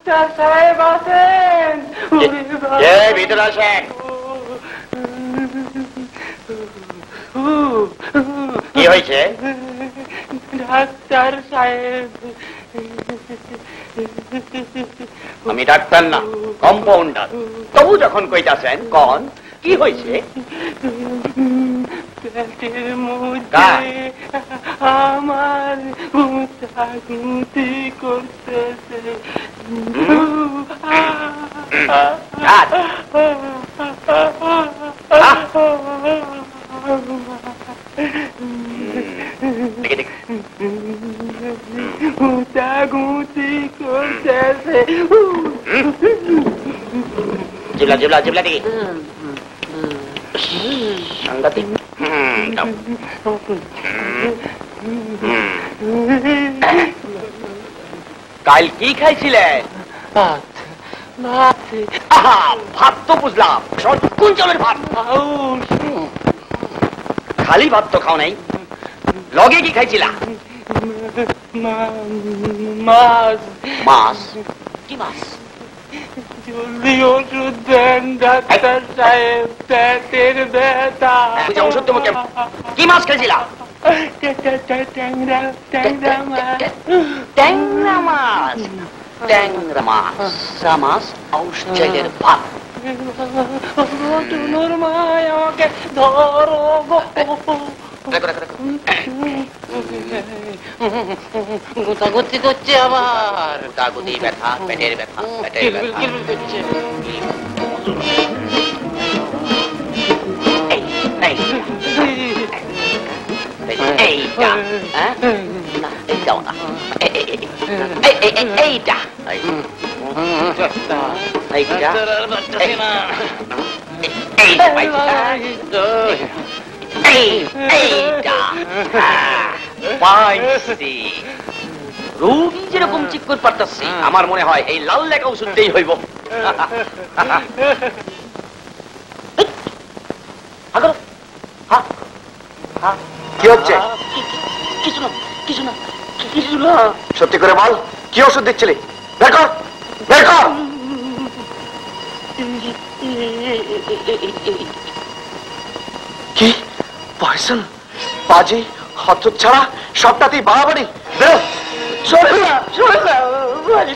সাহেব আছেন? ভিতরে আসেন। কি হয়েছে? ডাক্তার সাহেব। আমি ডাক্তার না, কম্পাউন্ডার। তবু যখন কইতাছেন কন কি হয়েছে? পেটের মধ্যে আমার গুঁতি করতেছে। গুঁতি করতেছে। জিবলা জিবলা জিবলা দেখি সাংঘাতিক। কাল কি খাইছিলেন? ভাত। ভাত তো বুঝলাম, কোন চালের ভাত? খালি ভাত তো খাও নাই, লগে কি খাইছিলা? মাছ। মাছ? কি মাছ? জলদি ওষুধ দেন ডাক্তার সাহেব, পেটের ব্যথা। ওষুধ তোমাকে কি মাছ খাইছিলা? ট্যাংরা। ট্যাংরা মাছ। ট্যাংরা মাছ। ট্যাংরা মাছ, মাছ, ঔষধের ভাত। টুনুর মা আমাকে ধরো। গোতাগুতি করছে আবার। গোতাগুতি, ব্যথা, পেটের ব্যথা, পেটের ব্যথা করছে। এইটা না, এইটাও না, এইটা রোগী যেরকম চিৎকার পারতাছি, আমার মনে হয় এই লাল লেখা ওষুধটাই হইব। কি হচ্ছে? কিছু না, কিছু না, কিছু না। সত্যি করে বল, কি ওষুধ দিচ্ছিলি? বের কর, বের কর। কি পয়সন? বাজি, হত ছাড়া, সবটাতেই বাড়াবাড়ি। বেরো। চলে না, চলে না।